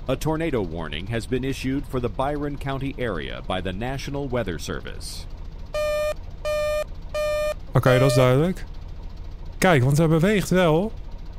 A tornado warning has been issued for the Byron County area by the National Weather Service. Oké, dat is duidelijk. Kijk, want hij beweegt wel.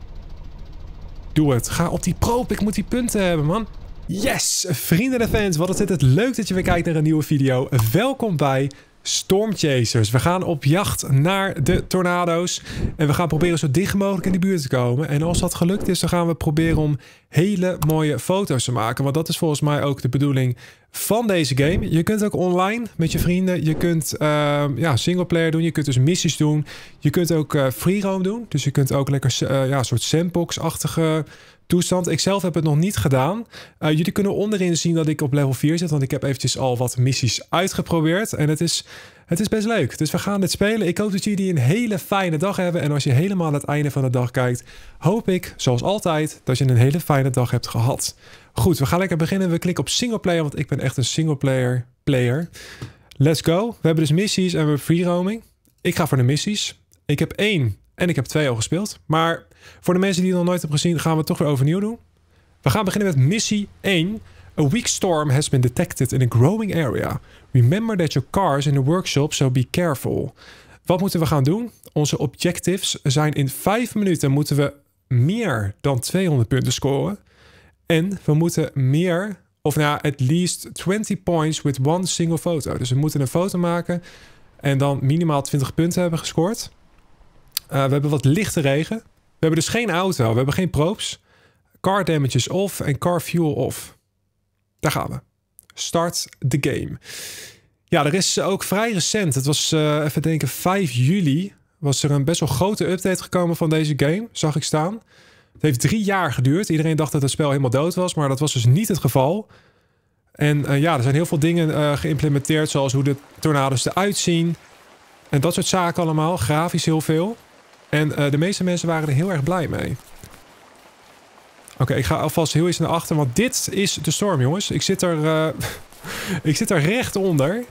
Doe het. Ga op die proop. Ik moet die punten hebben, man. Yes! Vrienden en fans, wat is het leuk dat je weer kijkt naar een nieuwe video. Welkom bij Storm Chasers. We gaan op jacht naar de tornado's. En we gaan proberen zo dicht mogelijk in de buurt te komen. En als dat gelukt is, dan gaan we proberen om hele mooie foto's te maken. Want dat is volgens mij ook de bedoeling van deze game. Je kunt ook online met je vrienden. Je kunt singleplayer doen. Je kunt dus missies doen. Je kunt ook free roam doen. Dus je kunt ook lekker een soort sandbox-achtige toestand. Ik zelf heb het nog niet gedaan. Jullie kunnen onderin zien dat ik op level 4 zit. Want ik heb eventjes al wat missies uitgeprobeerd. En het is best leuk. Dus we gaan dit spelen. Ik hoop dat jullie een hele fijne dag hebben. En als je helemaal aan het einde van de dag kijkt, hoop ik, zoals altijd, dat je een hele fijne dag hebt gehad. Goed, we gaan lekker beginnen. We klikken op singleplayer, want ik ben echt een singleplayer player. Let's go. We hebben dus missies en we hebben free roaming. Ik ga voor de missies. Ik heb 1 en ik heb 2 al gespeeld. Maar voor de mensen die het nog nooit hebben gezien, gaan we het toch weer overnieuw doen. We gaan beginnen met missie 1. A weak storm has been detected in a growing area. Remember that your car is in the workshop, so be careful. Wat moeten we gaan doen? Onze objectives zijn in 5 minuten moeten we meer dan 200 punten scoren. En we moeten meer, at least 20 points with one single photo. Dus we moeten een foto maken en dan minimaal 20 punten hebben gescoord. We hebben wat lichte regen. We hebben dus geen auto, we hebben geen props. Car damage is off en car fuel off. Daar gaan we. Start the game. Ja, er is ook vrij recent. Het was, even denken, 5 juli... was er een best wel grote update gekomen van deze game. Zag ik staan. Het heeft 3 jaar geduurd. Iedereen dacht dat het spel helemaal dood was. Maar dat was dus niet het geval. En er zijn heel veel dingen geïmplementeerd. Zoals hoe de tornado's eruit zien. En dat soort zaken allemaal. Grafisch heel veel. En de meeste mensen waren er heel erg blij mee. Oké, ik ga alvast heel eens naar achter, want dit is de storm, jongens. Ik zit er, ik zit er recht onder.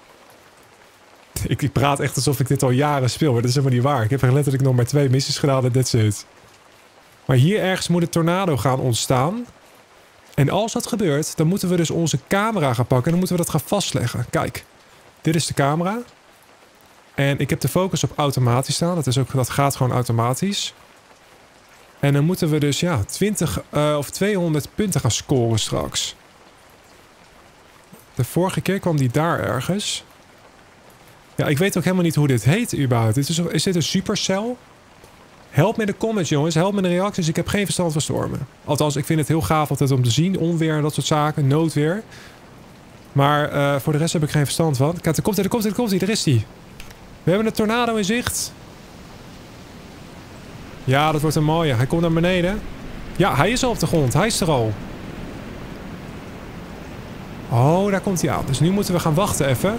Ik praat echt alsof ik dit al jaren speel, maar dat is helemaal niet waar. Ik heb er letterlijk nog maar 2 missies gedaan en that's it. Maar hier ergens moet een tornado gaan ontstaan. En als dat gebeurt, dan moeten we dus onze camera gaan pakken en dan moeten we dat gaan vastleggen. Kijk, dit is de camera. En ik heb de focus op automatisch staan. Dat gaat gewoon automatisch. En dan moeten we dus 20 of 200 punten gaan scoren straks. De vorige keer kwam die daar ergens. Ja, ik weet ook helemaal niet hoe dit heet überhaupt. Is dit een Supercell? Help me in de comments, jongens. Help me in de reacties. Ik heb geen verstand van stormen. Althans, ik vind het heel gaaf altijd om te zien. Onweer en dat soort zaken. Noodweer. Maar voor de rest heb ik geen verstand van. Kijk, er komt hij. Daar is hij. We hebben een tornado in zicht. Ja, dat wordt een mooie. Hij komt naar beneden. Ja, hij is al op de grond. Hij is er al. Oh, daar komt hij aan. Dus nu moeten we gaan wachten even.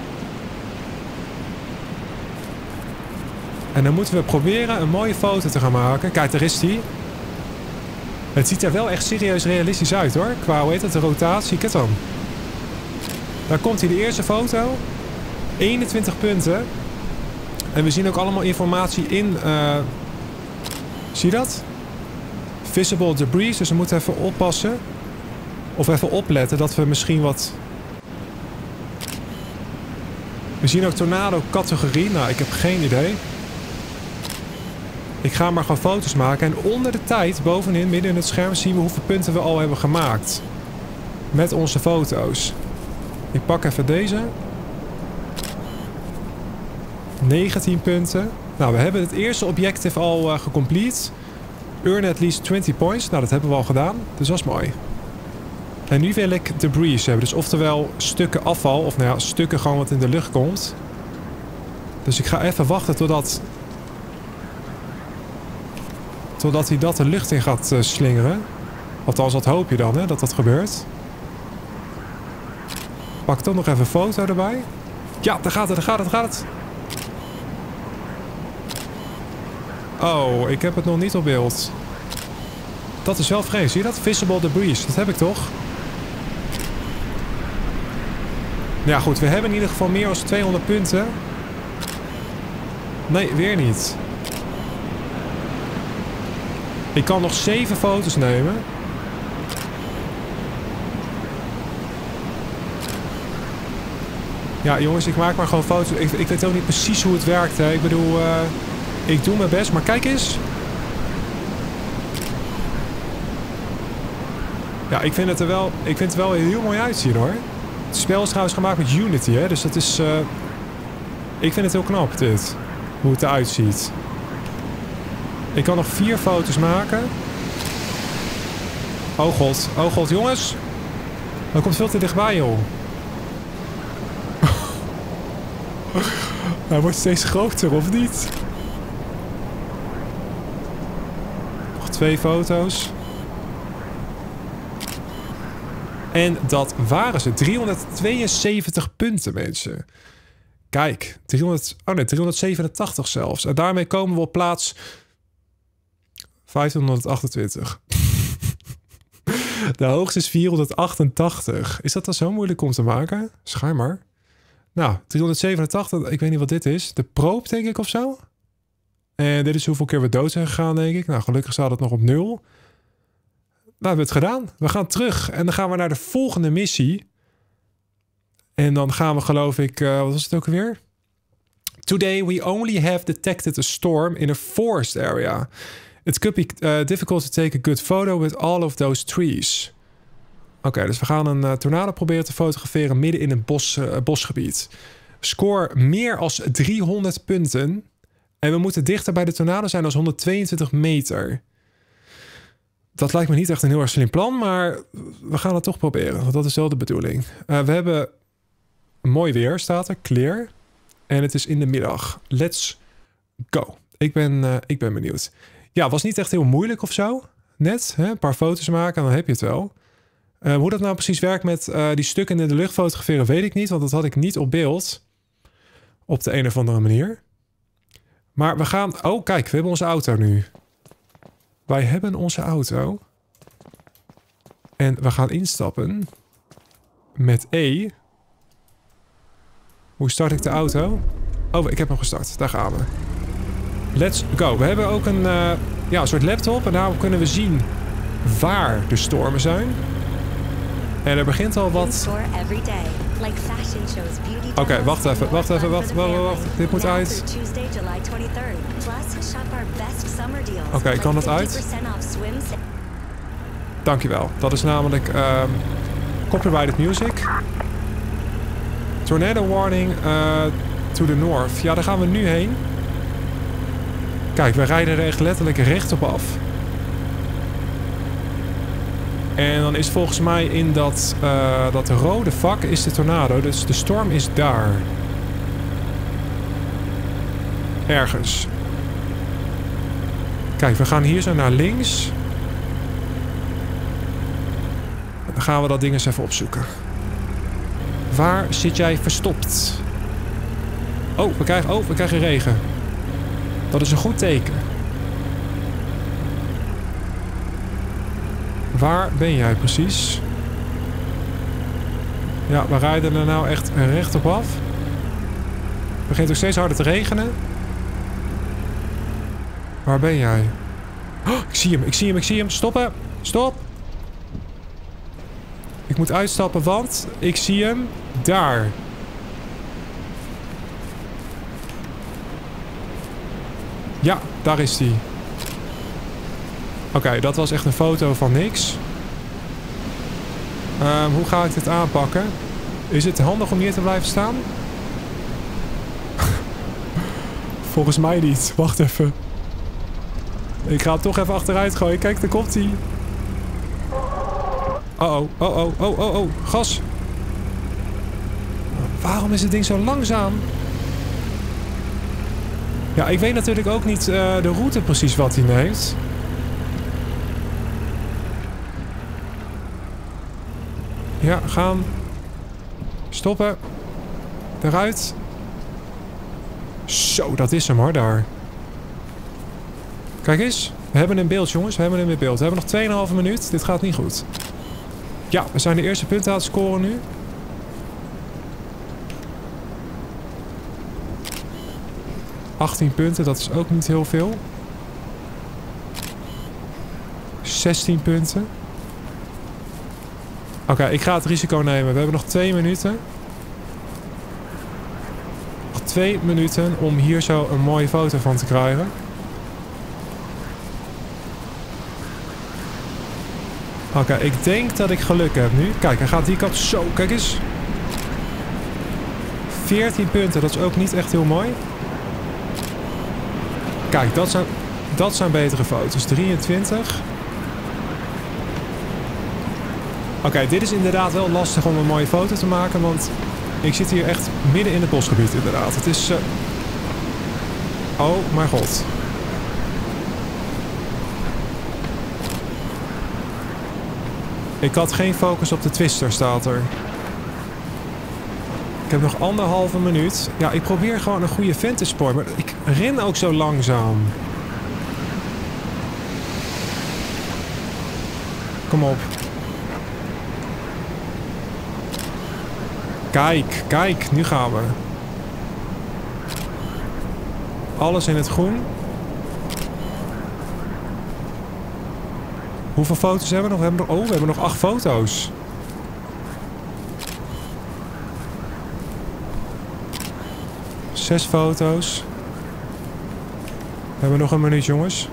En dan moeten we proberen een mooie foto te gaan maken. Kijk, daar is hij. Het ziet er wel echt serieus realistisch uit, hoor. Qua, hoe heet het, de rotatie. Kijk dan. Daar komt hij, de eerste foto. 21 punten. En we zien ook allemaal informatie in... Zie je dat? Visible debris. Dus we moeten even oppassen. Of even opletten dat we misschien wat... We zien ook tornado categorie. Nou, ik heb geen idee. Ik ga maar gewoon foto's maken. En onder de tijd, bovenin, midden in het scherm, zien we hoeveel punten we al hebben gemaakt. Met onze foto's. Ik pak even deze. 19 punten. Nou, we hebben het eerste objective al gecomplete. Earn at least 20 points. Nou, dat hebben we al gedaan. Dus dat is mooi. En nu wil ik debris hebben. Dus oftewel stukken afval. Of stukken gewoon wat in de lucht komt. Dus ik ga even wachten totdat hij dat de lucht in gaat slingeren. Althans, dat hoop je dan, hè, dat dat gebeurt. Pak toch nog even een foto erbij. Ja, daar gaat het. Oh, ik heb het nog niet op beeld. Dat is wel vreemd. Zie je dat? Visible debris. Dat heb ik toch? Ja, goed. We hebben in ieder geval meer dan 200 punten. Nee, weer niet. Ik kan nog 7 foto's nemen. Ja, jongens, ik maak maar gewoon foto's. Ik weet ook niet precies hoe het werkt, hè. Ik bedoel, ik doe mijn best. Maar kijk eens. Ja, ik vind het wel heel mooi uitzien, hoor. Het spel is trouwens gemaakt met Unity, hè. Dus dat is... ik vind het heel knap, dit. Hoe het eruit ziet. Ik kan nog 4 foto's maken. Oh god, jongens. Dat komt veel te dichtbij, joh. Hij wordt steeds groter, of niet? Nog 2 foto's. En dat waren ze. 372 punten, mensen. Kijk, 387 zelfs. En daarmee komen we op plaats 1528. De hoogste is 488. Is dat dan zo moeilijk om te maken? Schijnbaar. Nou, 387, ik weet niet wat dit is. De proop, denk ik, of zo. En dit is hoeveel keer we dood zijn gegaan, denk ik. Nou, gelukkig staat het nog op 0. Nou, we hebben het gedaan. We gaan terug en dan gaan we naar de volgende missie. En dan gaan we, geloof ik, wat was het ook alweer? Today we only have detected a storm in a forest area. It could be difficult to take a good photo with all of those trees. Oké, dus we gaan een tornado proberen te fotograferen midden in een bosgebied. Score meer als 300 punten. En we moeten dichter bij de tornado zijn als 122 meter. Dat lijkt me niet echt een heel erg slim plan, maar we gaan het toch proberen. Want dat is wel de bedoeling. We hebben mooi weer, staat er. Clear. En het is in de middag. Let's go. Ik ben benieuwd. Ja, was niet echt heel moeilijk of zo. Net, hè? Een paar foto's maken en dan heb je het wel. Hoe dat nou precies werkt met die stukken in de lucht fotograferen, weet ik niet. Want dat had ik niet op beeld. Op de een of andere manier. Maar we gaan... Oh, kijk, we hebben onze auto nu. Wij hebben onze auto. En we gaan instappen. Met E. Hoe start ik de auto? Oh, ik heb hem gestart. Daar gaan we. Let's go. We hebben ook een soort laptop. En daarop kunnen we zien waar de stormen zijn. En er begint al wat... Oké, wacht even. Dit moet uit. Oké, kan dat uit? Dankjewel. Dat is namelijk copyrighted music. Tornado warning to the north. Ja, daar gaan we nu heen. Kijk, we rijden er echt letterlijk recht op af. En dan is volgens mij in dat rode vak is de tornado. Dus de storm is daar. Ergens. Kijk, we gaan hier zo naar links. Dan gaan we dat ding eens even opzoeken. Waar zit jij verstopt? Oh, we krijgen regen. Dat is een goed teken. Waar ben jij precies? Ja, we rijden er nou echt recht op af. Het begint ook steeds harder te regenen. Waar ben jij? Oh, ik zie hem. Stoppen. Stop. Ik moet uitstappen, want ik zie hem daar. Ja, daar is hij. Oké, dat was echt een foto van niks. Hoe ga ik dit aanpakken? Is het handig om hier te blijven staan? Volgens mij niet. Wacht even. Ik ga hem toch even achteruit gooien. Kijk, daar komt hij. Oh. Gas. Waarom is het ding zo langzaam? Ja, ik weet natuurlijk ook niet de route precies wat hij neemt. Ja, gaan. Stoppen. Eruit. Zo, dat is hem hoor, daar. Kijk eens. We hebben een beeld, jongens. We hebben hem in beeld. We hebben nog 2,5 minuut. Dit gaat niet goed. Ja, we zijn de eerste punten aan het scoren nu. ...18 punten, dat is ook niet heel veel. 16 punten. Oké, ik ga het risico nemen. We hebben nog 2 minuten. 2 minuten om hier zo een mooie foto van te krijgen. Oké, ik denk dat ik geluk heb nu. Kijk, hij gaat die kant. Zo, kijk eens. 14 punten, dat is ook niet echt heel mooi. Kijk, dat zijn betere foto's. 23. Oké, dit is inderdaad wel lastig om een mooie foto te maken, want ik zit hier echt midden in het bosgebied inderdaad. Het is... Oh mijn god. Ik had geen focus op de twister, staat er. Ik heb nog 1,5 minuut. Ja, ik probeer gewoon een goede vantage point, maar ik ren ook zo langzaam. Kom op. Kijk, kijk, nu gaan we. Alles in het groen. Hoeveel foto's hebben we nog? We hebben nog 8 foto's. Zes foto's. We hebben nog een minuut, jongens.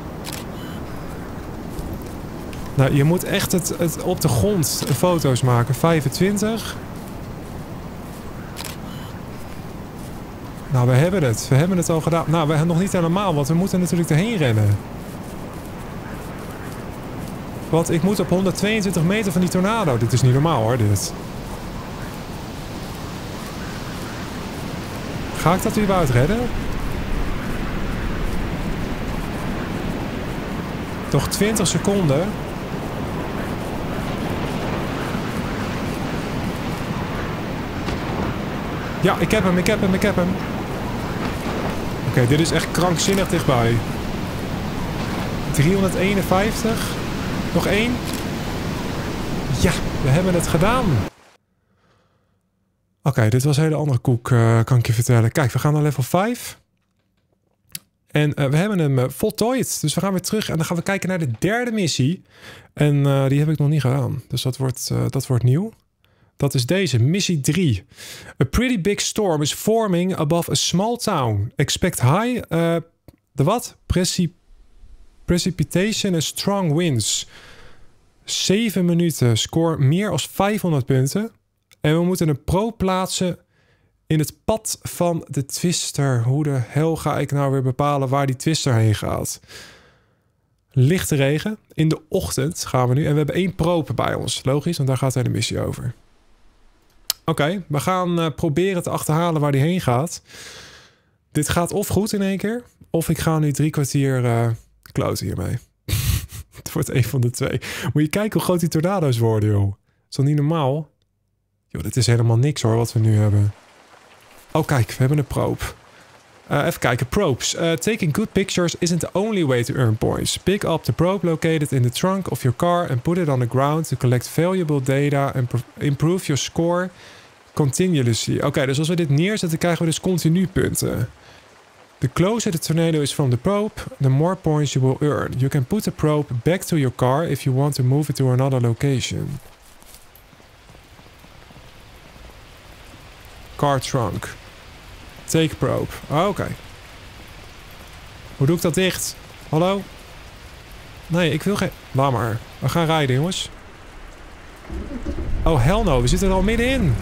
Nou, je moet echt het op de grond foto's maken. 25. Nou, we hebben het. We hebben het al gedaan. Nou, we hebben nog niet helemaal, want we moeten natuurlijk erheen rennen. Want ik moet op 122 meter van die tornado. Dit is niet normaal, hoor, dit. Ga ik dat überhaupt redden? Nog 20 seconden. Ja, ik heb hem, ik heb hem, ik heb hem. Oké, dit is echt krankzinnig dichtbij. 351. Nog 1. Ja, we hebben het gedaan. Oké, dit was een hele andere koek, kan ik je vertellen. Kijk, we gaan naar level 5. En we hebben hem voltooid. Dus we gaan weer terug en dan gaan we kijken naar de derde missie. En die heb ik nog niet gedaan. Dus dat wordt nieuw. Dat is deze, missie 3. A pretty big storm is forming above a small town. Expect high... de wat? Precipitation and strong winds. 7 minuten. Score meer dan 500 punten. En we moeten een probe plaatsen in het pad van de twister. Hoe de hel ga ik nou weer bepalen waar die twister heen gaat? Lichte regen. In de ochtend gaan we nu. En we hebben 1 probe bij ons. Logisch, want daar gaat de hele missie over. Oké, we gaan proberen te achterhalen waar die heen gaat. Dit gaat of goed in 1 keer. Of ik ga nu 3 kwartier kloten hiermee. Het wordt 1 van de 2. Moet je kijken hoe groot die tornado's worden, joh. Is dat niet normaal? Joh, dit is helemaal niks hoor, wat we nu hebben. Oh, kijk, we hebben een probe. Even kijken, probes. Taking good pictures isn't the only way to earn points. Pick up the probe located in the trunk of your car and put it on the ground to collect valuable data and improve your score continuously. Oké, dus als we dit neerzetten, krijgen we dus continu punten. The closer the tornado is from the probe, the more points you will earn. You can put the probe back to your car if you want to move it to another location. Car trunk. Take probe. Oh, oké. Hoe doe ik dat dicht? Hallo? Nee, ik wil geen... Laat maar. We gaan rijden, jongens. Oh, hell no. We zitten er al middenin.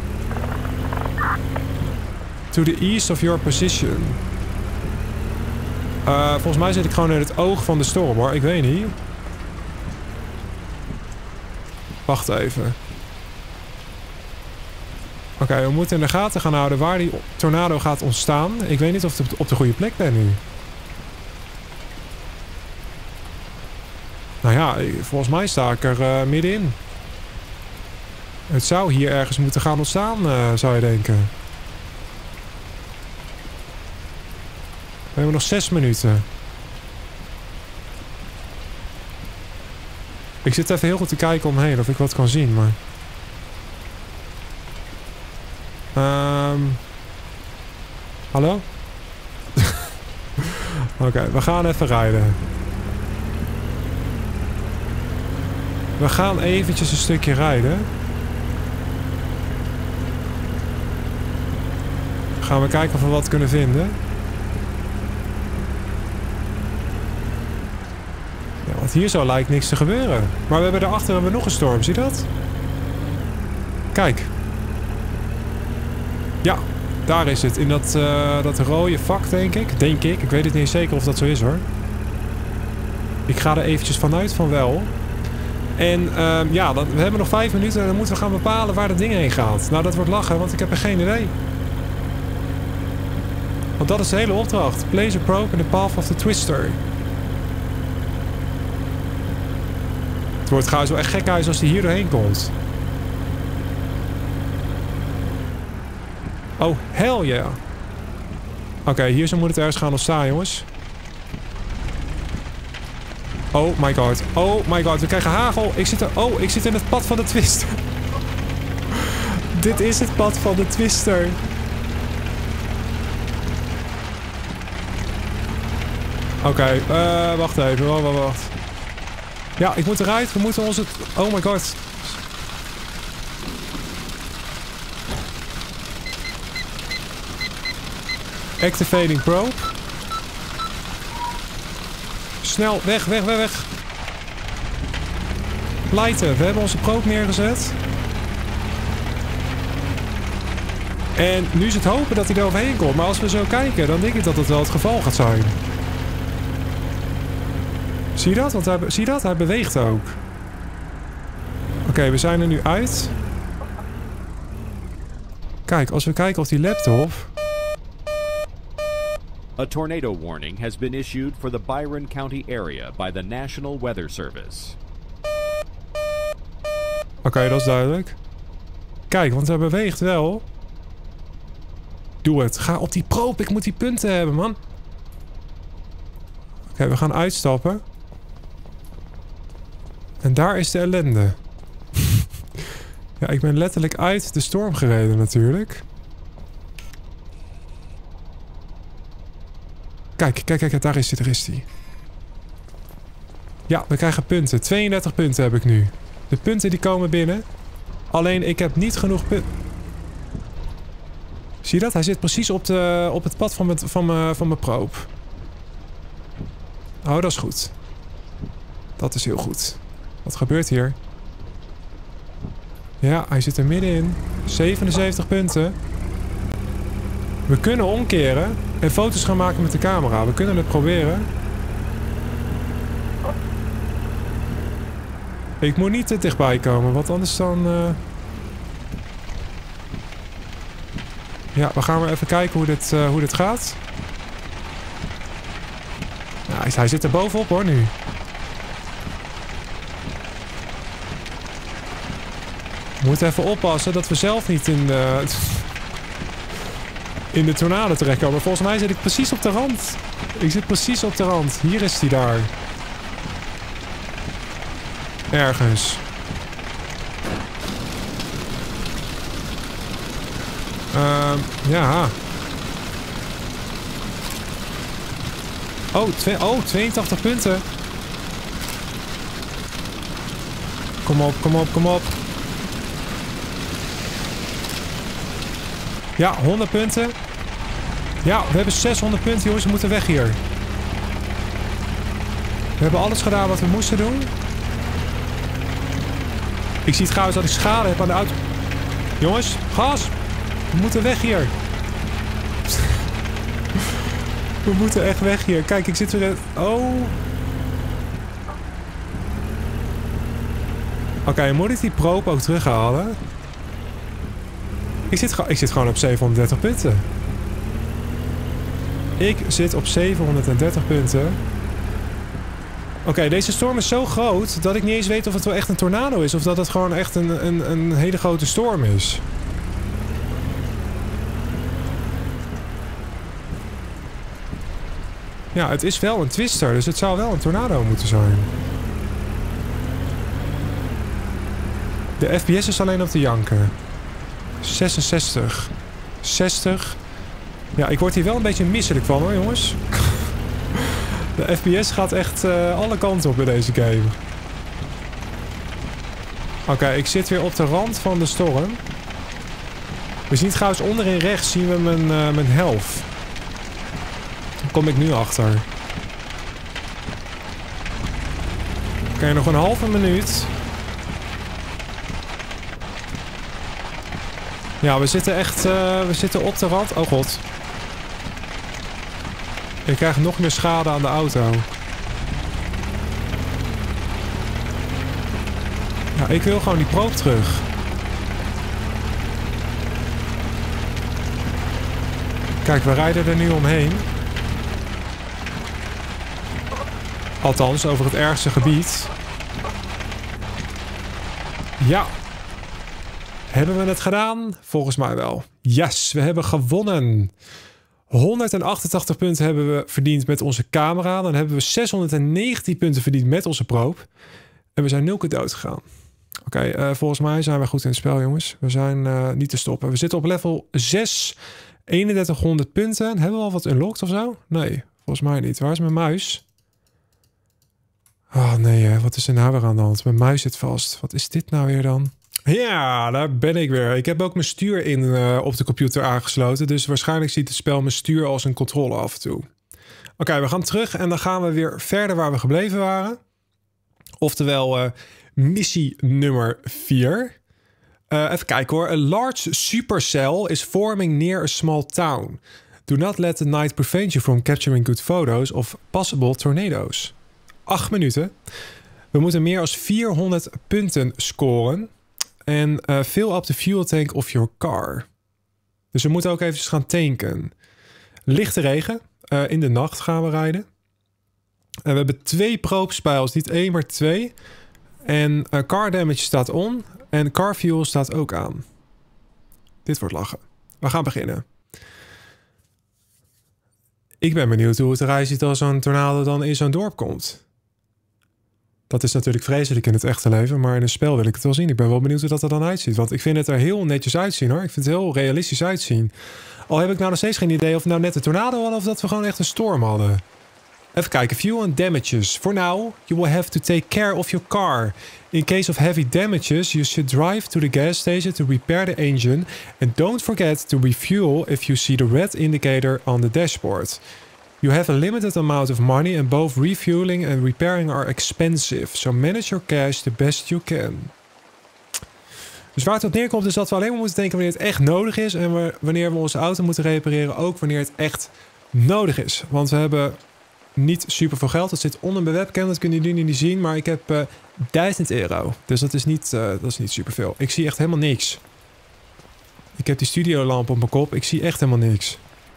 To the east of your position. Volgens mij zit ik gewoon in het oog van de storm, hoor. Ik weet niet. Wacht even. Oké, we moeten in de gaten gaan houden waar die tornado gaat ontstaan. Ik weet niet of ik op de goede plek ben nu. Nou ja, volgens mij sta ik er middenin. Het zou hier ergens moeten gaan ontstaan, zou je denken. We hebben nog 6 minuten. Ik zit even heel goed te kijken omheen of ik wat kan zien, maar... Hallo? Oké, we gaan even rijden. We gaan eventjes een stukje rijden. gaan we kijken of we wat kunnen vinden. Ja, want hier zo lijkt niks te gebeuren. Maar we hebben daarachter nog een storm, zie je dat? Kijk. Ja, daar is het. In dat rode vak, denk ik. Ik weet het niet zeker of dat zo is, hoor. Ik ga er eventjes vanuit van wel. En ja, we hebben nog 5 minuten en dan moeten we gaan bepalen waar dat ding heen gaat. Nou, dat wordt lachen, want ik heb er geen idee. Want dat is de hele opdracht. Place a probe in the path of the twister. Het wordt trouwens wel echt gek uit als hij hier doorheen komt. Oh, hell yeah. Oké, hier zo moet het ergens gaan ontstaan, jongens. Oh my god. Oh my god. We krijgen hagel. Ik zit in het pad van de twister. Dit is het pad van de twister. Oké, wacht even. Wacht. Ja, ik moet eruit. We moeten onze... Oh my god. Activating probe. Snel, weg. Lighten, we hebben onze probe neergezet. En nu is het hopen dat hij er overheen komt. Maar als we zo kijken, dan denk ik dat het wel het geval gaat zijn. Zie je dat? Want zie je dat? Hij beweegt ook. Oké, we zijn er nu uit. Kijk, als we kijken op die laptop... A tornado warning has been issued for the Byron County area by the National Weather Service. Oké, dat is duidelijk. Kijk, want hij beweegt wel. Doe het. Ga op die probe. Ik moet die punten hebben, man. Oké, we gaan uitstappen. En daar is de ellende. Ja, ik ben letterlijk uit de storm gereden natuurlijk. Kijk, daar is hij. Ja, we krijgen punten. 32 punten heb ik nu. De punten die komen binnen. Alleen ik heb niet genoeg punten. Zie je dat? Hij zit precies op het pad van mijn probe. Oh, dat is goed. Dat is heel goed. Wat gebeurt hier? Ja, hij zit er middenin. 77 punten. We kunnen omkeren en foto's gaan maken met de camera. We kunnen het proberen. Ik moet niet te dichtbij komen, want anders dan... Ja, we gaan maar even kijken hoe dit gaat. Ja, hij zit er bovenop hoor nu. We moeten even oppassen dat we zelf niet in de tornado terechtkomen. Volgens mij zit ik precies op de rand. Ik zit precies op de rand. Hier is hij daar. Ergens. Ja. Oh, 82 punten. Kom op. Ja, 100 punten. Ja, we hebben 600 punten, jongens. We moeten weg hier. We hebben alles gedaan wat we moesten doen. Ik zie trouwens dat ik schade heb aan de auto. Jongens, gas! We moeten weg hier. We moeten echt weg hier. Kijk, ik zit weer... Oh. Oké, moet ik die probe ook terughalen? Ik zit gewoon op 730 punten. Ik zit op 730 punten. Oké, deze storm is zo groot dat ik niet eens weet of het wel echt een tornado is. Of dat het gewoon echt een hele grote storm is. Ja, het is wel een twister, dus het zou wel een tornado moeten zijn. De FPS is alleen op de janken. 66. 60. Ja, ik word hier wel een beetje misselijk van hoor, jongens. De FPS gaat echt alle kanten op in deze game. Oké, ik zit weer op de rand van de storm. We zien trouwens onderin rechts zien we mijn health. Daar kom ik nu achter. Oké, nog een halve minuut. Ja, we zitten echt we zitten op de rand. Oh god. Ik krijg nog meer schade aan de auto. Ja, ik wil gewoon die proop terug. Kijk, we rijden er nu omheen. Althans, over het ergste gebied. Ja. Hebben we het gedaan? Volgens mij wel. Yes, we hebben gewonnen. 188 punten hebben we verdiend met onze camera. Dan hebben we 619 punten verdiend met onze proop. En we zijn 0 keer dood gegaan. Oké, volgens mij zijn we goed in het spel, jongens. We zijn niet te stoppen. We zitten op level 6. 3100 punten. Hebben we al wat unlocked of zo? Nee, volgens mij niet. Waar is mijn muis? Oh nee, wat is er nou weer aan de hand? Mijn muis zit vast. Wat is dit nou weer dan? Ja, daar ben ik weer. Ik heb ook mijn stuur op de computer aangesloten. Dus waarschijnlijk ziet het spel mijn stuur als een controle af en toe. Oké, we gaan terug en dan gaan we weer verder waar we gebleven waren. Oftewel missie nummer 4. Even kijken hoor. A large supercell is forming near a small town. Do not let the night prevent you from capturing good photos of possible tornadoes. 8 minuten. We moeten meer dan 400 punten scoren. En fill up the fuel tank of your car. Dus we moeten ook even gaan tanken. Lichte regen. In de nacht gaan we rijden. En we hebben 2 proopspijls. Niet 1, maar 2. En car damage staat on. En car fuel staat ook aan. Dit wordt lachen. We gaan beginnen. Ik ben benieuwd hoe het eruit ziet als zo'n tornado dan in zo'n dorp komt. Dat is natuurlijk vreselijk in het echte leven, maar in een spel wil ik het wel zien. Ik ben wel benieuwd hoe dat er dan uitziet. Want ik vind het er heel netjes uitzien hoor. Ik vind het heel realistisch uitzien. Al heb ik nou nog steeds geen idee of we nou net een tornado hadden of dat we gewoon echt een storm hadden. Even kijken. Fuel and damages. For now, you will have to take care of your car. In case of heavy damages, you should drive to the gas station to repair the engine. And don't forget to refuel if you see the red indicator on the dashboard. You have a limited amount of money and both refueling and repairing are expensive. So manage your cash the best you can. Dus waar het op neerkomt is dat we alleen maar moeten denken wanneer het echt nodig is. En wanneer we onze auto moeten repareren ook wanneer het echt nodig is. Want we hebben niet super veel geld. Dat zit onder mijn webcam, dat kunnen jullie niet zien. Maar ik heb €1000. Dus dat is niet super veel. Ik zie echt helemaal niks. Ik heb die studiolamp op mijn kop. Ik zie echt helemaal niks.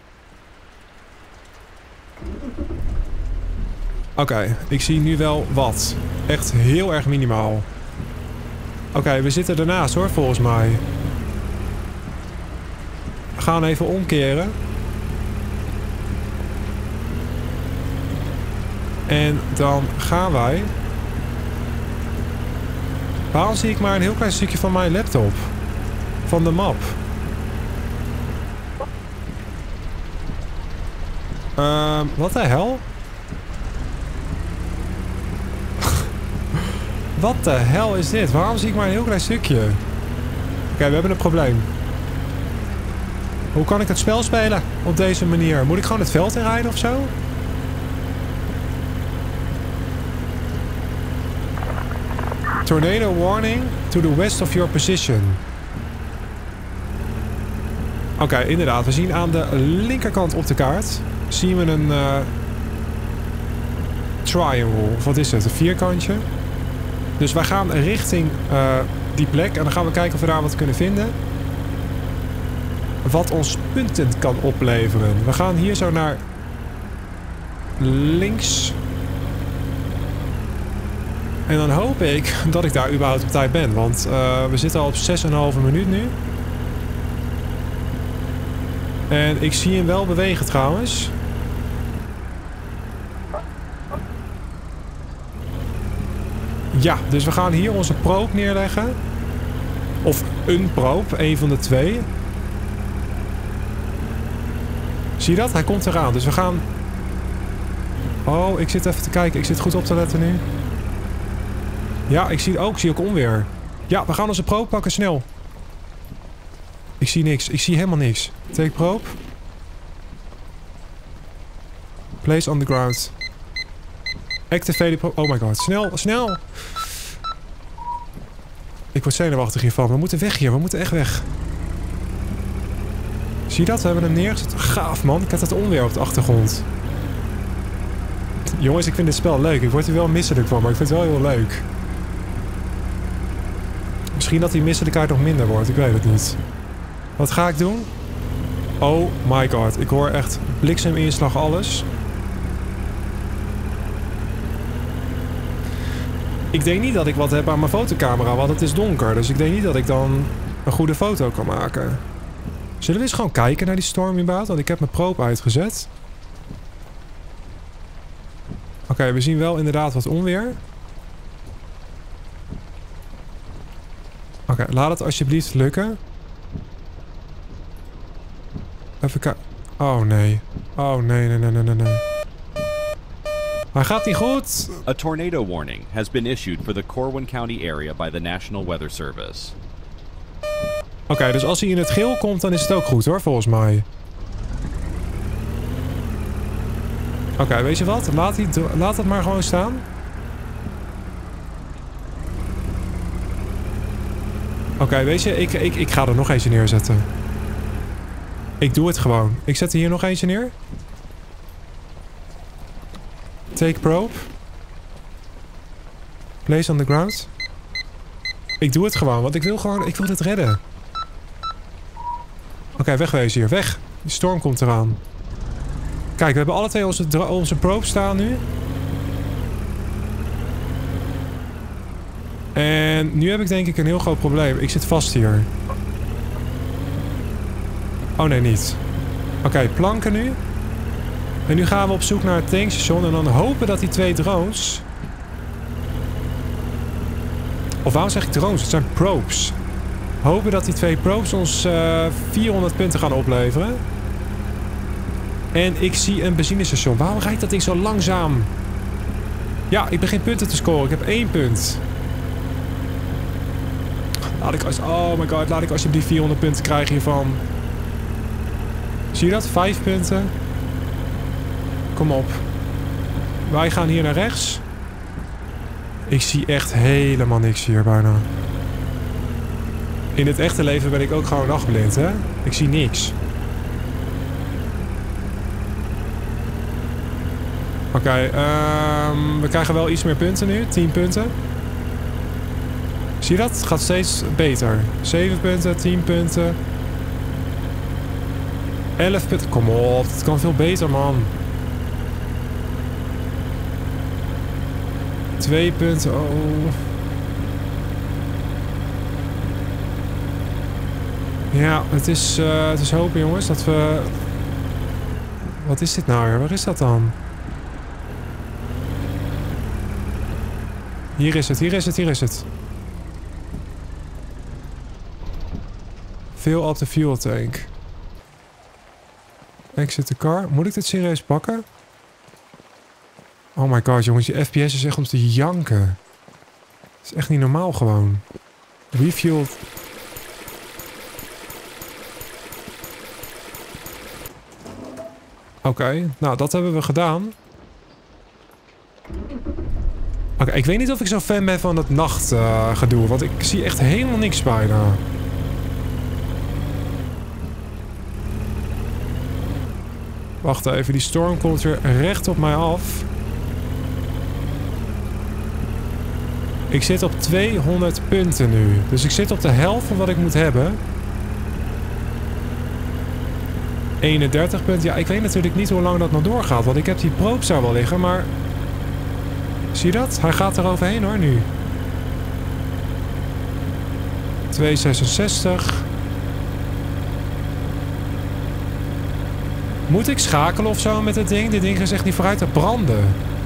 Oké, ik zie nu wel wat. Echt heel erg minimaal. Oké, we zitten ernaast hoor, volgens mij. We gaan even omkeren. En dan gaan wij... Waarom zie ik maar een heel klein stukje van mijn laptop? Van de map. Wat de hel? Wat de hel is dit? Waarom zie ik maar een heel klein stukje? Oké, we hebben een probleem. Hoe kan ik het spel spelen op deze manier? Moet ik gewoon het veld inrijden of zo? Tornado warning to the west of your position. Oké, inderdaad. We zien aan de linkerkant op de kaart... zien we een triangle. Of wat is het? Een vierkantje. Dus wij gaan richting die plek. En dan gaan we kijken of we daar wat kunnen vinden. Wat ons punten kan opleveren. We gaan hier zo naar links. En dan hoop ik dat ik daar überhaupt op tijd ben. Want we zitten al op 6,5 minuut nu. En ik zie hem wel bewegen trouwens. Ja, dus we gaan hier onze proop neerleggen. Of een proop, een van de 2. Zie je dat? Hij komt eraan. Dus we gaan... Oh, ik zit even te kijken. Ik zit goed op te letten nu. Ja, ik zie ook onweer. Ja, we gaan onze proop pakken, snel. Ik zie niks. Ik zie helemaal niks. Take probe. Place on the ground. Activate the probe. Oh my god. Snel, snel. Ik word zenuwachtig hiervan. We moeten weg hier. We moeten echt weg. Zie je dat? We hebben hem neergezet. Gaaf man. Ik heb dat onweer op de achtergrond. Jongens, ik vind dit spel leuk. Ik word er wel misselijk van, maar ik vind het wel heel leuk. Misschien dat die misselijkheid nog minder wordt. Ik weet het niet. Wat ga ik doen? Oh my god. Ik hoor echt blikseminslag alles. Ik denk niet dat ik wat heb aan mijn fotocamera, want het is donker. Dus ik denk niet dat ik dan een goede foto kan maken. Zullen we eens gewoon kijken naar die storm inderdaad? Want ik heb mijn probe uitgezet. Oké, we zien wel inderdaad wat onweer. Oké, laat het alsjeblieft lukken. Even kijken. Oh nee. Oh nee, nee, nee, nee, nee. Hij gaat niet goed. A tornado warning has been issued for the Corwin County area by the National Weather Service. Oké, dus als hij in het geel komt, dan is het ook goed hoor, volgens mij. Oké, weet je wat? Laat het maar gewoon staan. Oké, weet je, ik ga er nog eentje neerzetten. Ik doe het gewoon. Ik zet er hier nog eentje neer. Take probe. Place on the ground. Ik doe het gewoon, want ik wil dit redden. Oké, wegwezen hier. Weg. Die storm komt eraan. Kijk, we hebben alle twee onze probe staan nu. En nu heb ik denk ik een heel groot probleem. Ik zit vast hier. Oh nee, niet. Oké, planken nu. En nu gaan we op zoek naar het tankstation. En dan hopen dat die twee drones... Of waarom zeg ik drones? Het zijn probes. Hopen dat die twee probes ons 400 punten gaan opleveren. En ik zie een benzinestation. Waarom rijdt dat ding zo langzaam? Ja, ik begin punten te scoren. Ik heb 1 punt. Oh my god, laat ik alsjeblieft 400 punten krijgen hiervan. Zie je dat? 5 punten. Kom op. Wij gaan hier naar rechts. Ik zie echt helemaal niks hier bijna. In het echte leven ben ik ook gewoon nachtblind, hè? Ik zie niks. Oké, we krijgen wel iets meer punten nu. 10 punten. Zie je dat? Het gaat steeds beter. 7 punten, 10 punten. 11 punten. Kom op, het kan veel beter, man. 2 punten, oh. Ja, het is hopen, jongens, dat we... Wat is dit nou weer? Waar is dat dan? Hier is het, hier is het, hier is het. Fill up the fuel tank. Exit the car. Moet ik dit serieus pakken? Oh my god, jongens. Die FPS is echt om te janken. Het is echt niet normaal gewoon. Refuel. Oké, nou dat hebben we gedaan. Oké, ik weet niet of ik zo fan ben van het nachtgedoe. Want ik zie echt helemaal niks bijna. Wacht even, die storm komt weer recht op mij af. Ik zit op 200 punten nu. Dus ik zit op de helft van wat ik moet hebben. 31 punten. Ja, ik weet natuurlijk niet hoe lang dat nog doorgaat. Want ik heb die probe daar wel liggen, maar... Zie je dat? Hij gaat er overheen hoor, nu. 266. Moet ik schakelen of zo met het ding? Dit ding is echt niet vooruit te branden.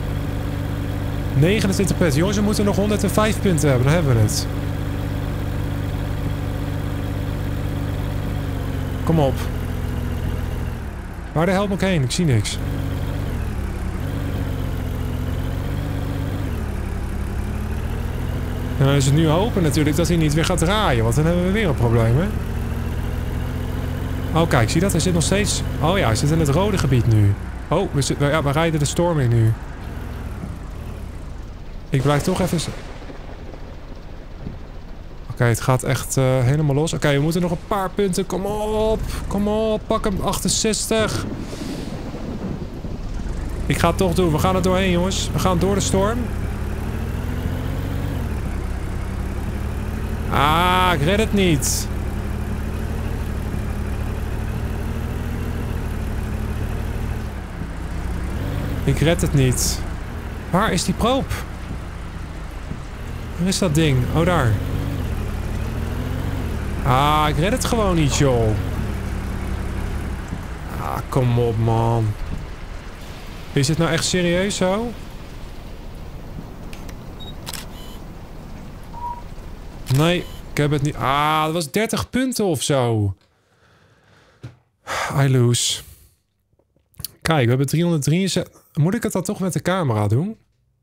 29 punten. Jongens, we moeten nog 105 punten hebben. Dan hebben we het. Kom op. Waar de hel moet ik heen? Ik zie niks. En dan is het nu hopen natuurlijk dat hij niet weer gaat draaien. Want dan hebben we weer een probleem, hè? Oh, kijk, zie dat? Hij zit nog steeds... Oh ja, hij zit in het rode gebied nu. Oh, we rijden de storm in nu. Ik blijf toch even... Oké, het gaat echt helemaal los. Oké, we moeten nog een paar punten. Kom op. Kom op. Pak hem. 68. Ik ga het toch doen. We gaan er doorheen, jongens. We gaan door de storm. Ah, ik red het niet. Ik red het niet. Waar is die proop? Waar is dat ding? Oh, daar. Ah, ik red het gewoon niet, joh. Ah, kom op, man. Is het nou echt serieus zo? Nee, ik heb het niet... Ah, dat was 30 punten of zo. I lose. Kijk, we hebben 373... Moet ik het dan toch met de camera doen?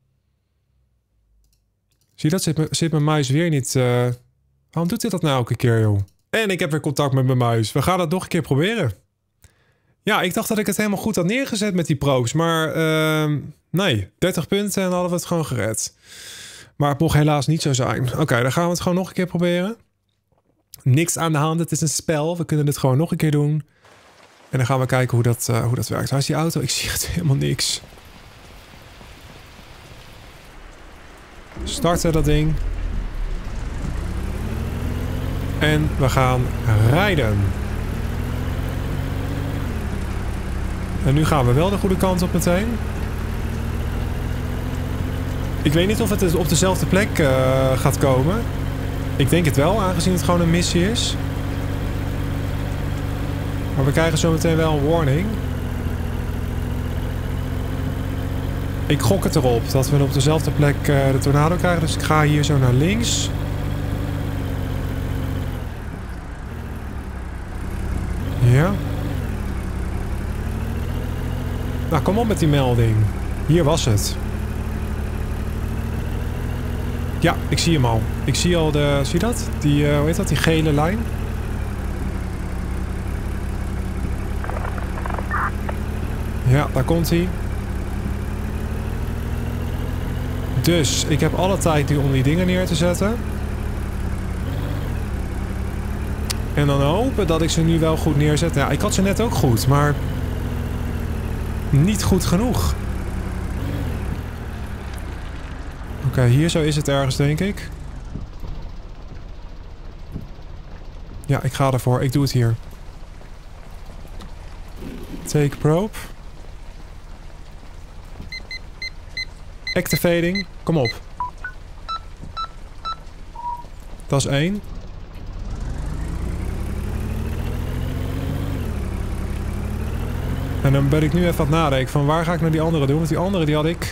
Zie je dat? Zit mijn muis weer niet... Waarom doet hij dat nou elke keer, joh? En ik heb weer contact met mijn muis. We gaan het nog een keer proberen. Ja, ik dacht dat ik het helemaal goed had neergezet met die probes. Maar nee, 30 punten en dan hadden we het gewoon gered. Maar het mocht helaas niet zo zijn. Oké, dan gaan we het gewoon nog een keer proberen. Niks aan de hand, het is een spel. We kunnen dit gewoon nog een keer doen. En dan gaan we kijken hoe dat werkt. Waar is die auto? Ik zie het helemaal niks. Starten dat ding. En we gaan rijden. En nu gaan we wel de goede kant op meteen. Ik weet niet of het op dezelfde plek gaat komen. Ik denk het wel, aangezien het gewoon een missie is. Maar we krijgen zo meteen wel een warning. Ik gok het erop dat we op dezelfde plek de tornado krijgen. Dus ik ga hier zo naar links. Ja. Nou, kom op met die melding. Hier was het. Ja, ik zie hem al. Ik zie al de... Zie je dat? Die, hoe heet dat? Die gele lijn. Ja, daar komt hij. Dus, ik heb alle tijd nu om die dingen neer te zetten. En dan hopen dat ik ze nu wel goed neerzet. Ja, ik had ze net ook goed, maar... niet goed genoeg. Oké, hier zo is het ergens, denk ik. Ja, ik ga ervoor. Ik doe het hier. Take probe. Activating. Kom op. Dat is 1. En dan ben ik nu even aan het nadenken van waar ga ik nou die andere doen? Want die andere die had ik...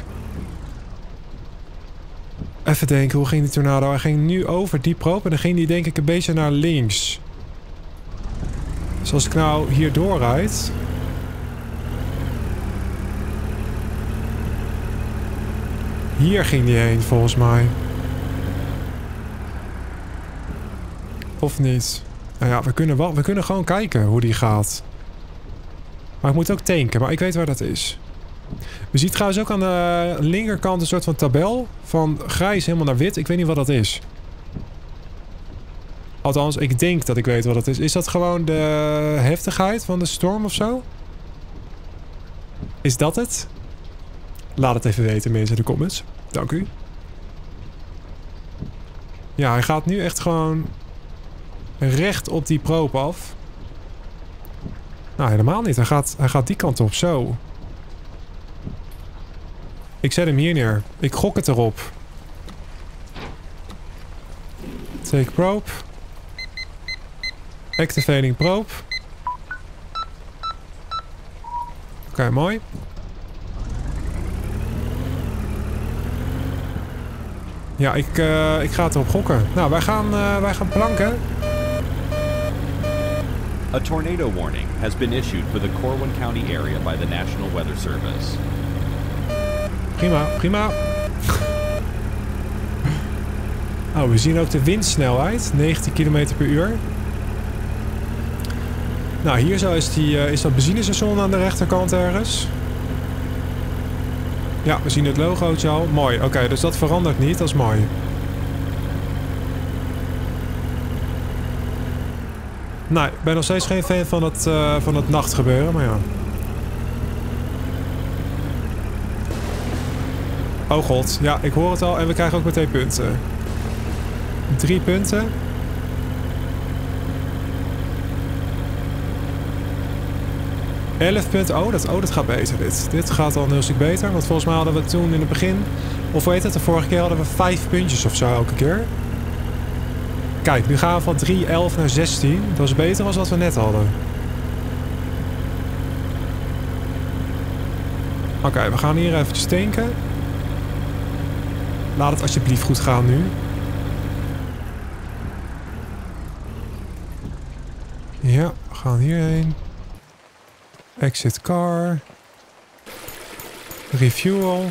Even denken, hoe ging die tornado? Hij ging nu over die probe en dan ging die denk ik een beetje naar links. Dus als ik nou hier doorrijd... Hier ging die heen volgens mij. Of niet? Nou ja, we kunnen gewoon kijken hoe die gaat. Maar ik moet ook tanken, maar ik weet waar dat is. We zien trouwens ook aan de linkerkant een soort van tabel. Van grijs helemaal naar wit. Ik weet niet wat dat is. Althans, ik denk dat ik weet wat dat is. Is dat gewoon de heftigheid van de storm of zo? Is dat het? Laat het even weten, mensen, in de comments. Dank u. Ja, hij gaat nu echt gewoon recht op die proop af. Nou, helemaal niet. Hij gaat die kant op. Zo. Ik zet hem hier neer. Ik gok het erop. Take probe. Activating probe. Oké, mooi. Ja, ik ga het erop gokken. Nou, wij gaan planken. A tornado warning has been issued for the Corwin County area by the National Weather Service. Prima, prima. Oh, we zien ook de windsnelheid. 19 km per uur. Nou, hier zo is dat benzinestation aan de rechterkant ergens. Ja, we zien het logootje al. Mooi. Oké, dus dat verandert niet. Dat is mooi. Nee, ik ben nog steeds geen fan van het nachtgebeuren, maar ja. Oh god, ja, ik hoor het al. En we krijgen ook meteen punten. 3 punten. $11. Oh, dat gaat beter dit. Dit gaat al een heel stuk beter. Want volgens mij hadden we toen in het begin... Of hoe heet het? De vorige keer hadden we 5 puntjes of zo elke keer. Kijk, nu gaan we van 3, 11 naar 16. Dat is beter dan wat we net hadden. Oké, we gaan hier eventjes tanken. Laat het alsjeblieft goed gaan nu. Ja, we gaan hierheen. Exit car. Refuel.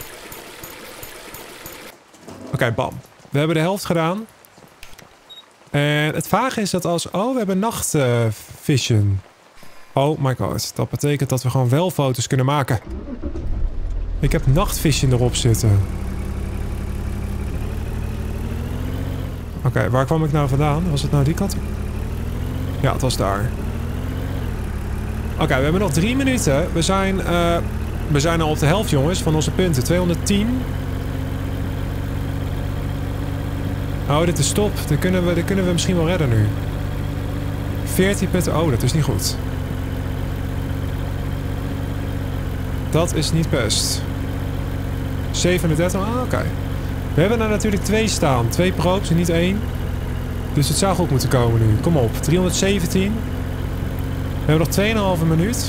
Oké, bam. We hebben de helft gedaan. En het vage is dat als... Oh, we hebben nachtvision. Oh my god. Dat betekent dat we gewoon wel foto's kunnen maken. Ik heb nachtvision erop zitten. Oké, waar kwam ik nou vandaan? Was het nou die kant? Ja, het was daar. Oké, we hebben nog 3 minuten. We zijn al op de helft, jongens, van onze punten. 210. Oh, dit is top. Dat kunnen we misschien wel redden nu. 14 punten. Oh, dat is niet goed. Dat is niet best. 37. Ah, oké. We hebben er natuurlijk 2 staan. 2 probes en niet 1. Dus het zou goed moeten komen nu. Kom op. 317. We hebben nog 2,5 minuut.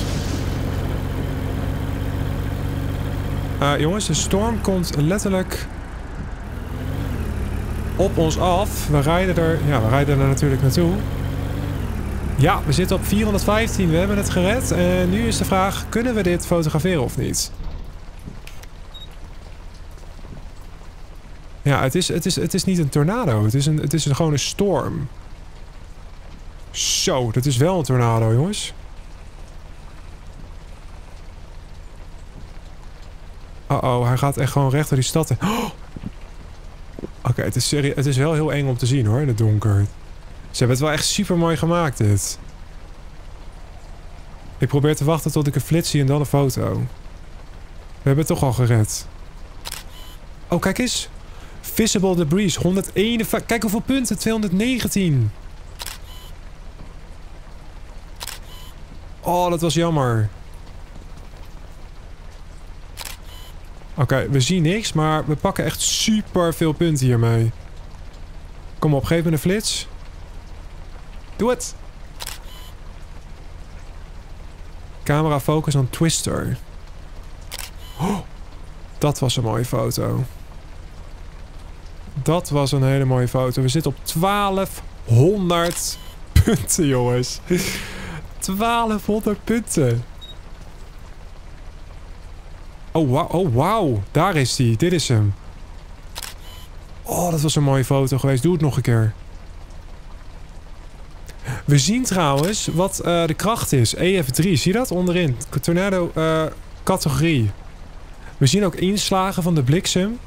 Jongens, de storm komt letterlijk op ons af. We rijden er natuurlijk naartoe. Ja, we zitten op 415. We hebben het gered. En nu is de vraag, kunnen we dit fotograferen of niet? Ja, het is niet een tornado. Het is gewoon een storm. Zo, dat is wel een tornado, jongens. Oh, hij gaat echt gewoon recht door die stad. Oh! Oké, het is wel heel eng om te zien, hoor, in het donker. Ze hebben het wel echt super mooi gemaakt, dit. Ik probeer te wachten tot ik een flits zie en dan een foto. We hebben het toch al gered. Oh, kijk eens. Visible debris, 151. Kijk hoeveel punten, 219. Oh, dat was jammer. Oké, we zien niks, maar we pakken echt super veel punten hiermee. Kom op, geef me een flits. Doe het. Camera focus on Twister. Oh, dat was een mooie foto. Dat was een hele mooie foto. We zitten op 1200 punten, jongens. 1200 punten. Oh, wauw. Daar is hij. Dit is hem. Oh, dat was een mooie foto geweest. Doe het nog een keer. We zien trouwens wat de kracht is. EF3. Zie je dat? Onderin. Tornado categorie. We zien ook inslagen van de bliksem.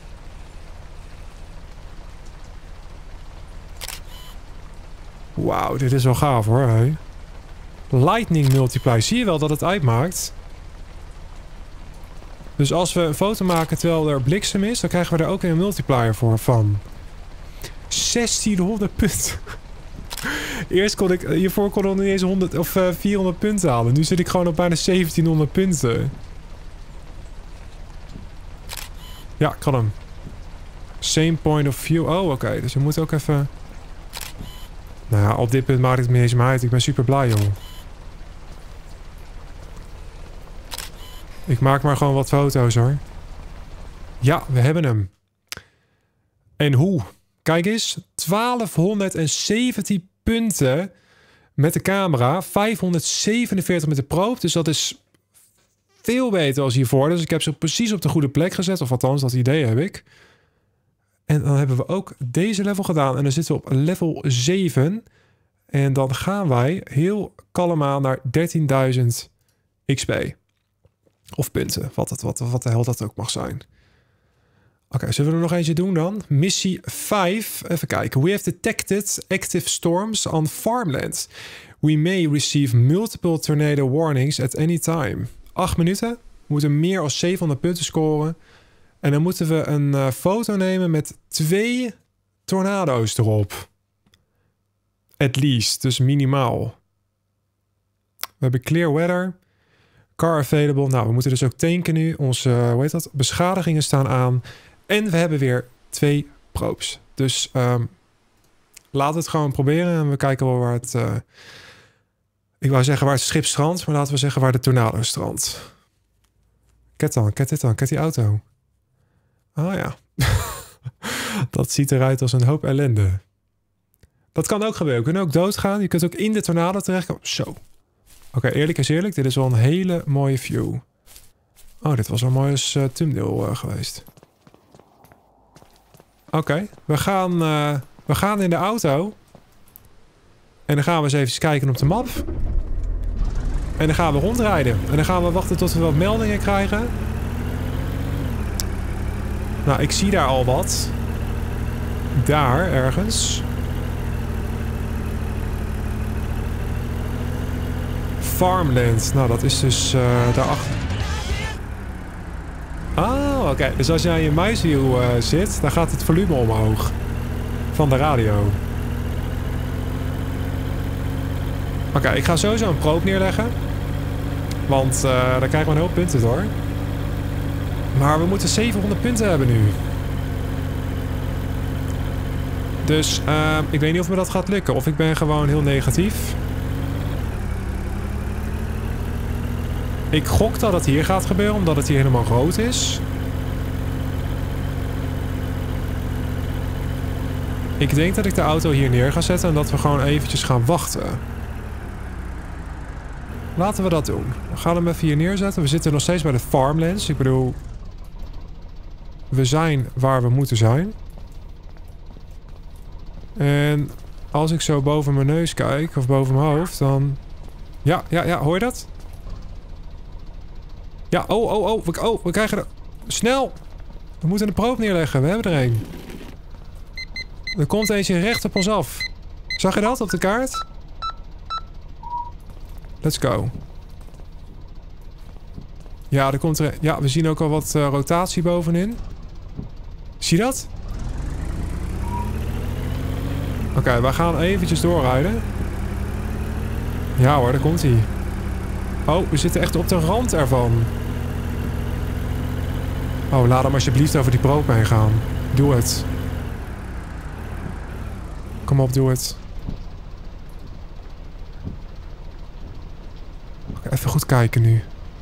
Wauw, dit is wel gaaf hoor. Hey. Lightning multiply. Zie je wel dat het uitmaakt? Dus als we een foto maken terwijl er bliksem is, dan krijgen we er ook een multiplier voor van. 1600 punten. Hiervoor kon ik nog niet eens 100 of 400 punten halen. Nu zit ik gewoon op bijna 1700 punten. Ja, ik kan hem. Same point of view. Oh, oké. Dus we moeten ook even... Nou ja, op dit punt maakt het me eens maar uit. Ik ben super blij, joh. Ik maak maar gewoon wat foto's, hoor. Ja, we hebben hem. En hoe? Kijk eens. 1217 punten met de camera. 547 met de probe. Dus dat is veel beter als hiervoor. Dus ik heb ze precies op de goede plek gezet. Of althans, dat idee heb ik. En dan hebben we ook deze level gedaan. En dan zitten we op level 7. En dan gaan wij heel kalm aan naar 13.000 XP. Of punten, wat de hel dat ook mag zijn. Oké, zullen we er nog eentje doen dan? Missie 5. Even kijken. We have detected active storms on farmlands. We may receive multiple tornado warnings at any time. 8 minuten. We moeten meer dan 700 punten scoren. En dan moeten we een foto nemen met 2 tornado's erop. At least, dus minimaal. We hebben clear weather. Car available. Nou, we moeten dus ook tanken nu. Onze, hoe heet dat? Beschadigingen staan aan. En we hebben weer 2 probes. Dus laten we het gewoon proberen. En we kijken wel waar het... ik wou zeggen waar het schip strandt. Maar laten we zeggen waar de tornado strandt. Kijk dan, kijk dit dan. Kijk die auto. Ah ja. Dat ziet eruit als een hoop ellende. Dat kan ook gebeuren. We kunnen ook doodgaan. Je kunt ook in de tornado terechtkomen. Zo. Oké, eerlijk is eerlijk. Dit is wel een hele mooie view. Oh, dit was wel mooi als thumbnail geweest. Oké, we gaan in de auto. En dan gaan we eens even kijken op de map. En dan gaan we rondrijden. En dan gaan we wachten tot we wat meldingen krijgen. Nou, ik zie daar al wat. Daar, ergens. Farmland. Nou, dat is dus daarachter. Ah, oké. Dus als jij in muisview zit, dan gaat het volume omhoog. Van de radio. Oké, ik ga sowieso een probe neerleggen. Want daar krijgen we een hoop punten door. Maar we moeten 700 punten hebben nu. Dus ik weet niet of me dat gaat lukken. Of ik ben gewoon heel negatief. Ik gok dat het hier gaat gebeuren, omdat het hier helemaal rood is. Ik denk dat ik de auto hier neer ga zetten en dat we gewoon eventjes gaan wachten. Laten we dat doen. We gaan hem even hier neerzetten. We zitten nog steeds bij de farmlands. Ik bedoel, we zijn waar we moeten zijn. En als ik zo boven mijn neus kijk, of boven mijn hoofd, dan... Ja, hoor je dat? Ja, we krijgen er... Snel! We moeten de probe neerleggen, we hebben er een. Er komt eentje recht op ons af. Zag je dat op de kaart? Let's go. Ja, er komt er... Ja, we zien ook al wat rotatie bovenin. Zie je dat? Oké, we gaan eventjes doorrijden. Ja hoor, daar komt hij. Oh, we zitten echt op de rand ervan. Oh, laat hem alsjeblieft over die probe heen gaan. Doe het. Kom op, doe het. Oké, even goed kijken nu.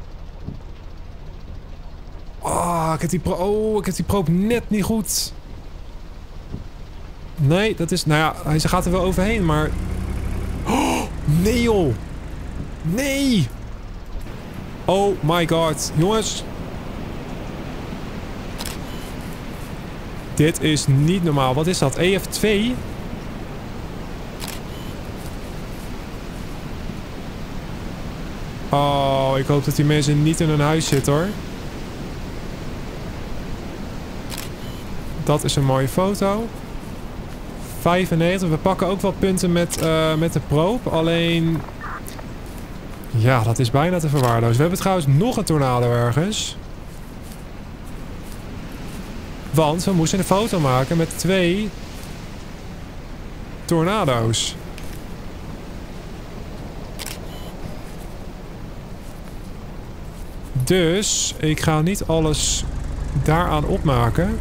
Oh, ik heb die probe net niet goed. Nee, dat is... Nou ja, hij gaat er wel overheen, maar... Oh, nee joh. Nee. Oh my god. Jongens. Dit is niet normaal. Wat is dat? EF2? Oh, ik hoop dat die mensen niet in hun huis zitten hoor. Dat is een mooie foto. 95. We pakken ook wel punten met de probe. Alleen... Ja, dat is bijna te verwaarlozen. We hebben trouwens nog een tornado ergens. Want we moesten een foto maken met 2 tornado's. Dus ik ga niet alles daaraan opmaken.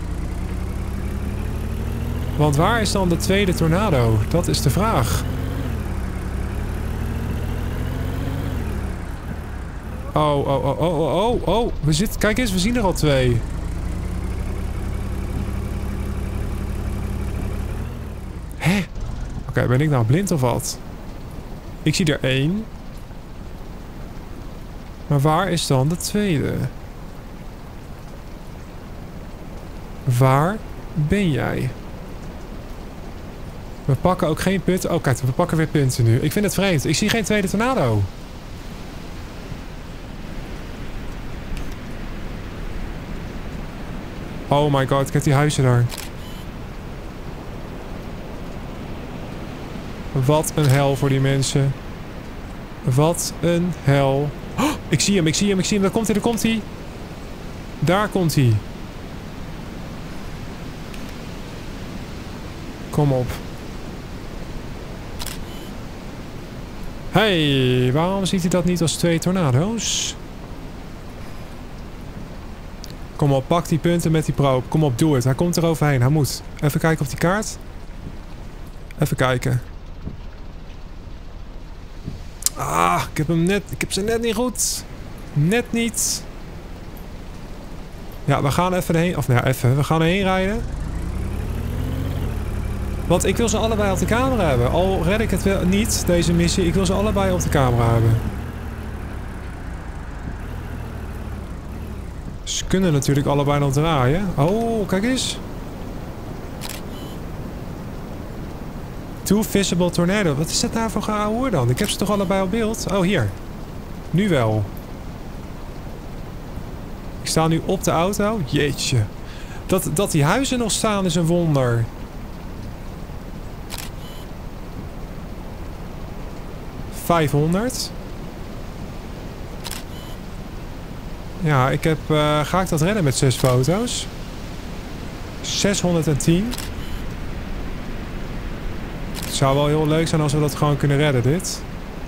Want waar is dan de tweede tornado? Dat is de vraag. Oh. Kijk eens, we zien er al 2. Hè? Oké, ben ik nou blind of wat? Ik zie er 1. Maar waar is dan de tweede? Waar ben jij? We pakken ook geen punten. Oh, kijk, we pakken weer punten nu. Ik vind het vreemd. Ik zie geen tweede tornado. Oh my god, kijk die huizen daar. Wat een hel voor die mensen. Wat een hel. Oh, ik zie hem, ik zie hem, ik zie hem. Daar komt hij, daar komt hij. Daar komt hij. Kom op. Hey, waarom ziet hij dat niet als 2 tornado's? Kom op, pak die punten met die proop. Kom op, doe het. Hij komt er overheen. Hij moet. Even kijken op die kaart. Even kijken. Ah, ik heb ze net niet goed. Net niet. Ja, we gaan even erheen. Of nou ja, even. We gaan erheen rijden. Want ik wil ze allebei op de camera hebben. Al red ik het wel niet, deze missie. Ik wil ze allebei op de camera hebben. Ze kunnen natuurlijk allebei nog draaien. Oh, kijk eens. 2 visible tornado. Wat is dat nou voor gehoor dan? Ik heb ze toch allebei op beeld? Oh, hier. Nu wel. Ik sta nu op de auto. Jeetje. Dat die huizen nog staan is een wonder. $500. Ja, ik heb... ga ik dat redden met 6 foto's? 610. Het zou wel heel leuk zijn als we dat gewoon kunnen redden, dit.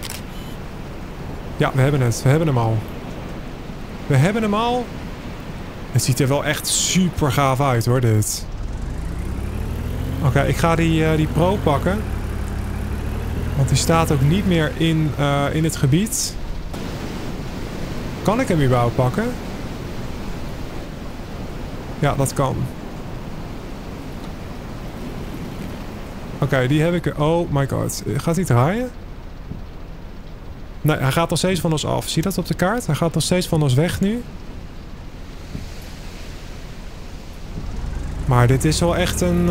Ja, we hebben het. We hebben hem al. We hebben hem al. Het ziet er wel echt super gaaf uit, hoor, dit. Oké, ik ga die Pro pakken. Want die staat ook niet meer in het gebied. Kan ik hem überhaupt pakken? Ja, dat kan. Oké, die heb ik... Oh my god. Gaat hij draaien? Nee, hij gaat nog steeds van ons af. Zie je dat op de kaart? Hij gaat nog steeds van ons weg nu. Maar dit is wel echt een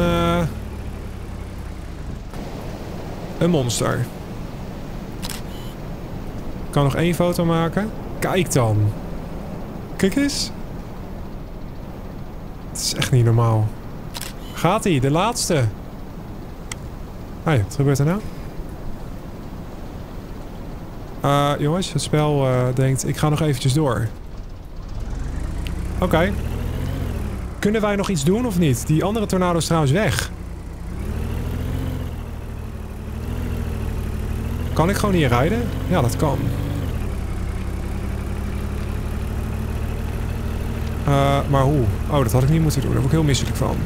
monster. Ik kan nog 1 foto maken. Kijk dan. Kijk eens. Het is echt niet normaal. Gaat hij? De laatste. Hé, wat gebeurt er nou? Jongens, het spel denkt... Ik ga nog eventjes door. Oké. Kunnen wij nog iets doen of niet? Die andere tornado is trouwens weg. Kan ik gewoon hier rijden? Ja, dat kan. Maar hoe? Oh, dat had ik niet moeten doen. Daar word ik heel misselijk van.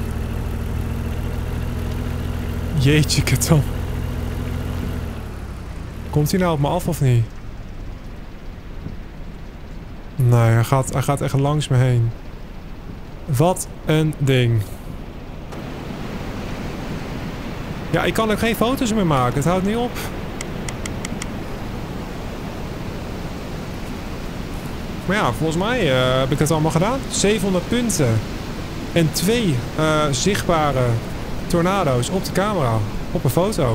Jeetje, Ketan. Komt hij nou op me af of niet? Nee, hij gaat echt langs me heen. Wat een ding. Ja, ik kan ook geen foto's meer maken. Het houdt niet op. Maar ja, volgens mij heb ik het allemaal gedaan. 700 punten. En 2 zichtbare tornado's op de camera. Op een foto.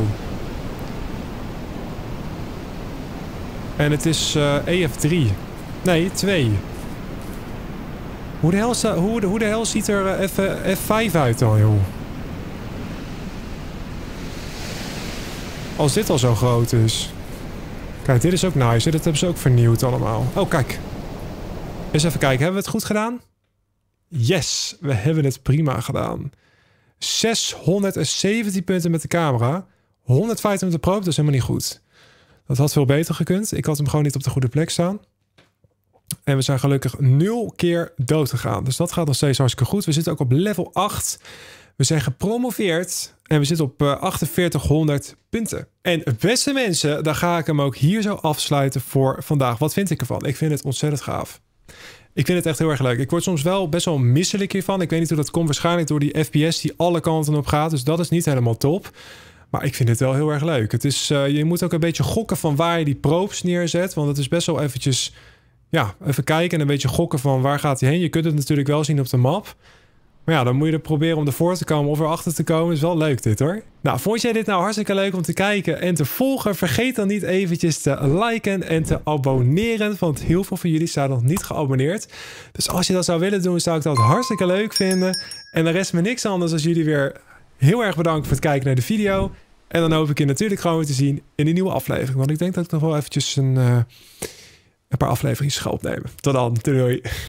En het is EF3. Nee, 2. Hoe de hel ziet er F5 uit dan, joh? Als dit al zo groot is. Kijk, dit is ook nice. Dit hebben ze ook vernieuwd allemaal. Oh, kijk. Eens even kijken. Hebben we het goed gedaan? Yes, we hebben het prima gedaan. 617 punten met de camera. 150 met de probe, dat is helemaal niet goed. Dat had veel beter gekund. Ik had hem gewoon niet op de goede plek staan. En we zijn gelukkig 0 keer dood gegaan. Dus dat gaat nog steeds hartstikke goed. We zitten ook op level 8. We zijn gepromoveerd. En we zitten op 4800 punten. En beste mensen, dan ga ik hem ook hier zo afsluiten voor vandaag. Wat vind ik ervan? Ik vind het ontzettend gaaf. Ik vind het echt heel erg leuk. Ik word soms wel best wel misselijk hiervan. Ik weet niet hoe dat komt. Waarschijnlijk door die FPS die alle kanten op gaat. Dus dat is niet helemaal top. Maar ik vind het wel heel erg leuk. Het is, je moet ook een beetje gokken van waar je die probes neerzet. Want het is best wel eventjes... Ja, even kijken en een beetje gokken van waar gaat hij heen. Je kunt het natuurlijk wel zien op de map. Maar ja, dan moet je er proberen om ervoor te komen of erachter te komen. Is wel leuk dit hoor. Nou, vond jij dit nou hartstikke leuk om te kijken en te volgen? Vergeet dan niet eventjes te liken en te abonneren. Want heel veel van jullie zijn nog niet geabonneerd. Dus als je dat zou willen doen, zou ik dat hartstikke leuk vinden. En dan rest me niks anders als jullie weer heel erg bedanken voor het kijken naar de video. En dan hoop ik je natuurlijk gewoon weer te zien in een nieuwe aflevering. Want ik denk dat ik nog wel eventjes een paar afleveringen ga opnemen. Tot dan. Doei.